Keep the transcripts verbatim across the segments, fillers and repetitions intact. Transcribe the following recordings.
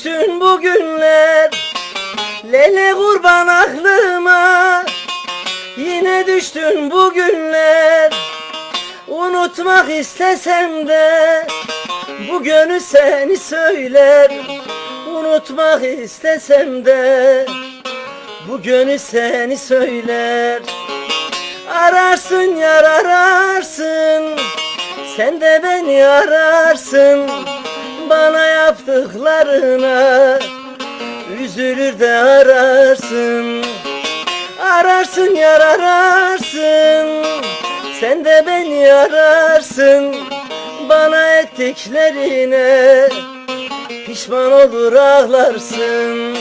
düştün bugünler, lele kurban aklıma. Yine düştün bugünler, unutmak istesem de bu gönül seni söyler. Unutmak istesem de bu gönül seni söyler. Ararsın yar ararsın, sen de beni ararsın. Bana yaptıklarına üzülür de ararsın. Ararsın yar ararsın, sen de beni ararsın. Bana ettiklerine pişman olur ağlarsın.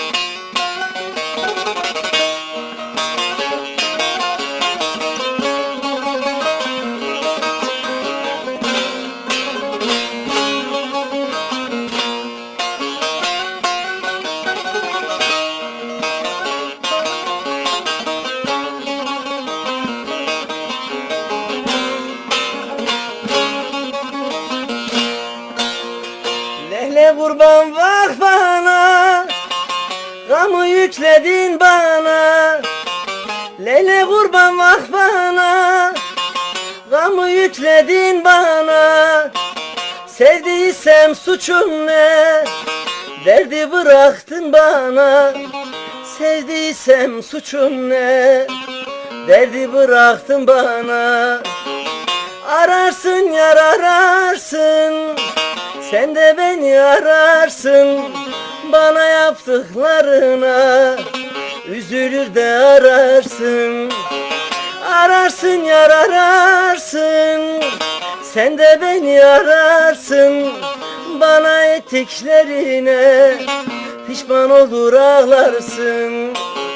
Lehle kurban bak bana, gamı yükledin bana. Lehle kurban bak bana, gamı yükledin bana. Sevdiysem suçum ne, derdi bıraktın bana. Sevdiysem suçum ne, derdi bıraktın bana. Ararsın yar ararsın, sen de beni ararsın. Bana yaptıklarına üzülür de ararsın. Ararsın yar ararsın, sen de beni ararsın. Bana ettiklerine pişman olur ağlarsın.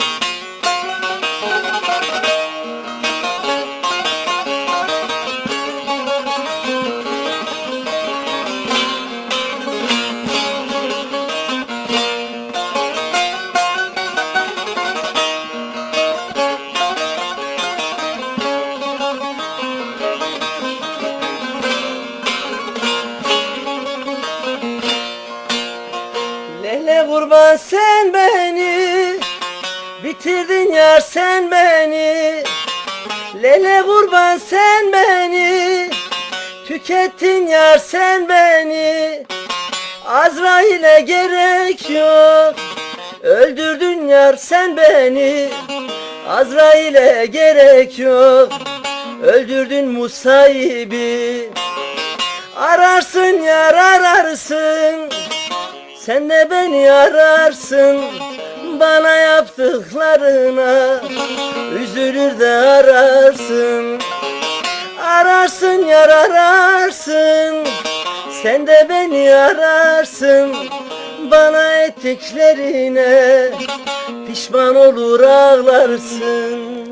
Lehle kurban sen beni, bitirdin yar sen beni. Lehle kurban sen beni, tükettin yar sen beni. Azrail'e gerek yok, öldürdün yar sen beni. Azrail'e gerek yok, öldürdün Musa'yı. Ararsın yar ararsın, sen de beni ararsın. Bana yaptıklarına üzülür de ararsın. Ararsın yar ararsın, sen de beni ararsın. Bana ettiklerine pişman olur ağlarsın.